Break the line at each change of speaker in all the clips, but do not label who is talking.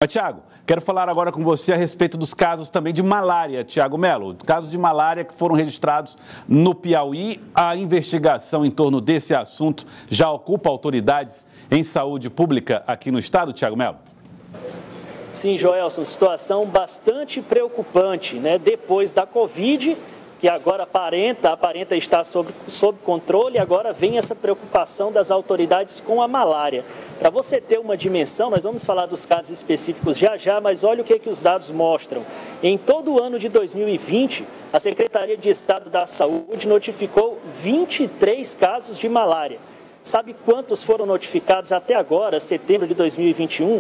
Tiago, quero falar agora com você a respeito dos casos também de malária, Tiago Melo. Casos de malária que foram registrados no Piauí. A investigação em torno desse assunto já ocupa autoridades em saúde pública aqui no estado, Tiago Melo?
Sim, Joelson, situação bastante preocupante, né? Depois da Covid, que agora aparenta estar sob controle, agora vem essa preocupação das autoridades com a malária. Para você ter uma dimensão, nós vamos falar dos casos específicos já, mas olha o que os dados mostram. Em todo o ano de 2020, a Secretaria de Estado da Saúde notificou 23 casos de malária. Sabe quantos foram notificados até agora, setembro de 2021?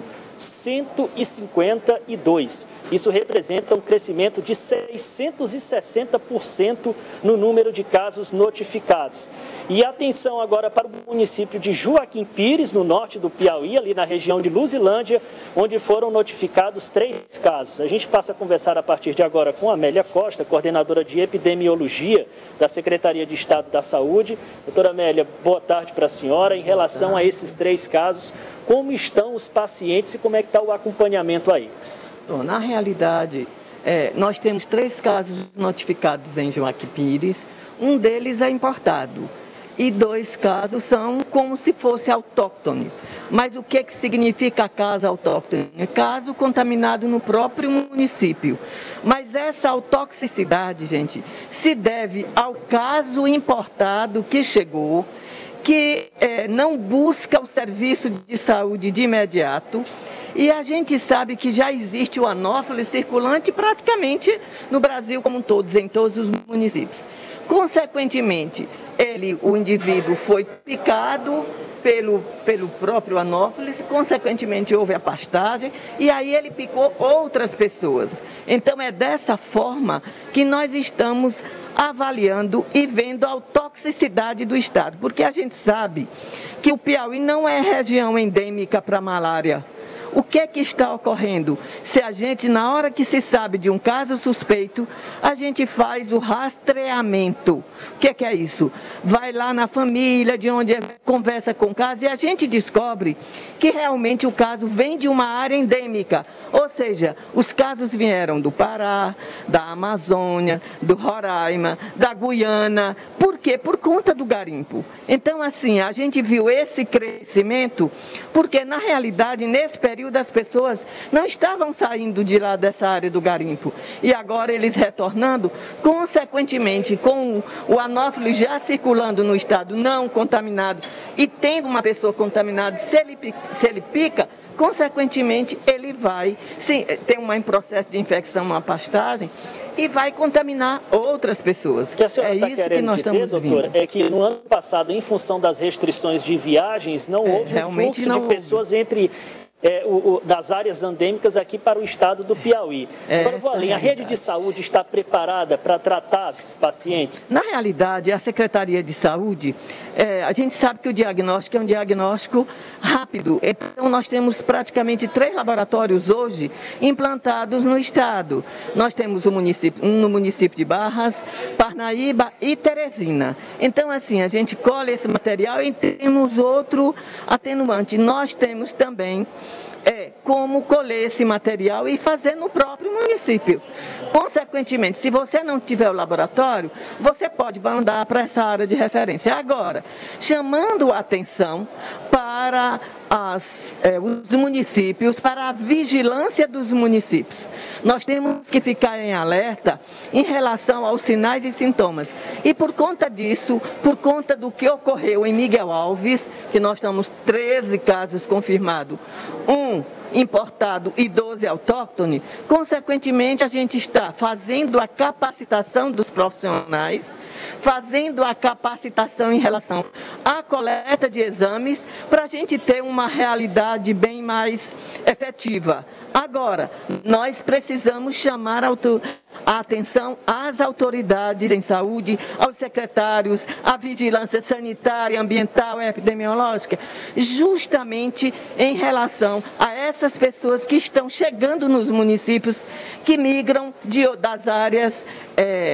152. Isso representa um crescimento de 660% no número de casos notificados. E atenção agora para o município de Joaquim Pires, no norte do Piauí, ali na região de Luzilândia, onde foram notificados 3 casos. A gente passa a conversar a partir de agora com a Amélia Costa, coordenadora de epidemiologia da Secretaria de Estado da Saúde. Doutora Amélia, boa tarde para a senhora. Em relação a esses 3 casos, como estão os pacientes e como é que está o acompanhamento a eles?
Bom, na realidade, nós temos 3 casos notificados em Joaquim Pires. Um deles é importado e 2 casos são como se fosse autóctone. Mas o que significa caso autóctone? Caso contaminado no próprio município. Mas essa autoxicidade, gente, se deve ao caso importado que chegou, que não busca o serviço de saúde de imediato. E a gente sabe que já existe o anófilo circulante praticamente no Brasil como um todo, em todos os municípios. Consequentemente, o indivíduo foi picado pelo próprio anófilis, consequentemente houve a pastagem e aí ele picou outras pessoas. Então é dessa forma que nós estamos avaliando e vendo a toxicidade do estado, porque a gente sabe que o Piauí não é região endêmica para malária. O que é que está ocorrendo? Se a gente, na hora que se sabe de um caso suspeito, a gente faz o rastreamento. O que é isso? Vai lá na família, de onde conversa com o caso, e a gente descobre que realmente o caso vem de uma área endêmica. Ou seja, os casos vieram do Pará, da Amazônia, do Roraima, da Guiana. Por quê? Por conta do garimpo. Então, assim, a gente viu esse crescimento porque, na realidade, nesse período, as pessoas não estavam saindo de lá dessa área do garimpo. E agora eles retornando, consequentemente, com o anófilo já circulando no estado não contaminado e tendo uma pessoa contaminada, se ele pica, consequentemente ele vai ter um processo de infecção, uma pastagem, e vai contaminar outras pessoas.
O que a senhora está querendo dizer, doutora, é que no ano passado, em função das restrições de viagens, não houve um fluxo de pessoas entre das áreas endêmicas aqui para o estado do Piauí. Agora eu vou além, a rede de saúde está preparada para tratar esses pacientes?
Na realidade, a Secretaria de Saúde, a gente sabe que o diagnóstico é um diagnóstico rápido. Então, nós temos praticamente 3 laboratórios hoje implantados no estado. Nós temos um no município de Barras, Parnaíba e Teresina. Então, assim, a gente colhe esse material e temos outro atenuante. Nós temos também como colher esse material e fazer no próprio município. Consequentemente, se você não tiver o laboratório, você pode mandar para essa área de referência. Agora, chamando a atenção para os municípios, para a vigilância dos municípios. Nós temos que ficar em alerta em relação aos sinais e sintomas. E por conta disso, por conta do que ocorreu em Miguel Alves, que nós temos 13 casos confirmados, 1 importado e 12 autóctone, consequentemente a gente está fazendo a capacitação dos profissionais, fazendo a capacitação em relação à coleta de exames para a gente ter uma realidade bem mais efetiva. Agora, nós precisamos chamar a atenção às autoridades em saúde, aos secretários, à vigilância sanitária, ambiental e epidemiológica, justamente em relação a essas pessoas que estão chegando nos municípios, que migram das áreas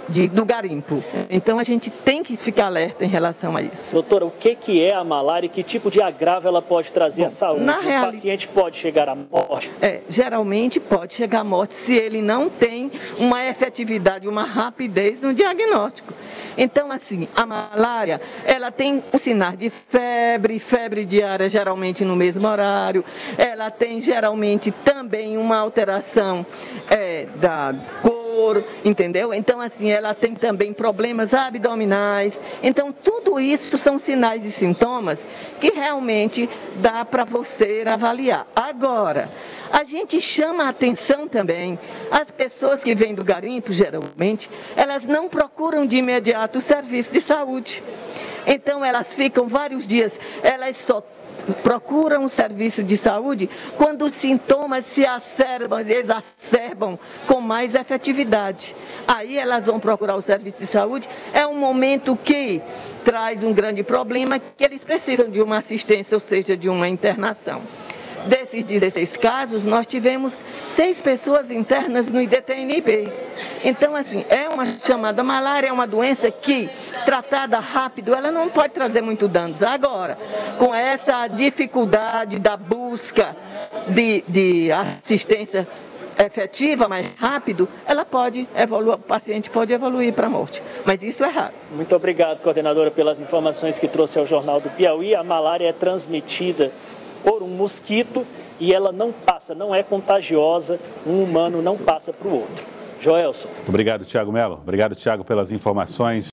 do garimpo. Então a gente tem que ficar alerta em relação a isso.
Doutora, o que é a malária e que tipo de agravo ela pode trazer à saúde? O paciente pode chegar à morte?
Geralmente pode chegar à morte se ele não tem uma efetividade, uma rapidez no diagnóstico. Então, assim, a malária, ela tem os sinais de febre diária, geralmente no mesmo horário. Ela tem, geralmente, também uma alteração da cor, entendeu? Então, assim, ela tem também problemas abdominais. Então, tudo isso são sinais e sintomas que realmente dá para você avaliar. Agora, a gente chama a atenção também, as pessoas que vêm do garimpo, geralmente, elas não procuram de imediato o serviço de saúde. Então, elas ficam vários dias, elas só procuram o serviço de saúde quando os sintomas se exacerbam com mais efetividade. Aí elas vão procurar o serviço de saúde, é um momento que traz um grande problema, que eles precisam de uma assistência, ou seja, de uma internação. Desses 16 casos, nós tivemos 6 pessoas internas no IDTNB. Então, assim, é uma chamada malária, é uma doença que, tratada rápido, ela não pode trazer muito danos. Agora, com essa dificuldade da busca de assistência efetiva, mais rápido, ela pode evoluir, o paciente pode evoluir para a morte. Mas isso é raro.
Muito obrigado, coordenadora, pelas informações que trouxe ao Jornal do Piauí. A malária é transmitida por um mosquito e ela não passa, não é contagiosa, um humano não passa para o outro. Joelson.
Obrigado, Tiago Melo. Obrigado, Tiago, pelas informações.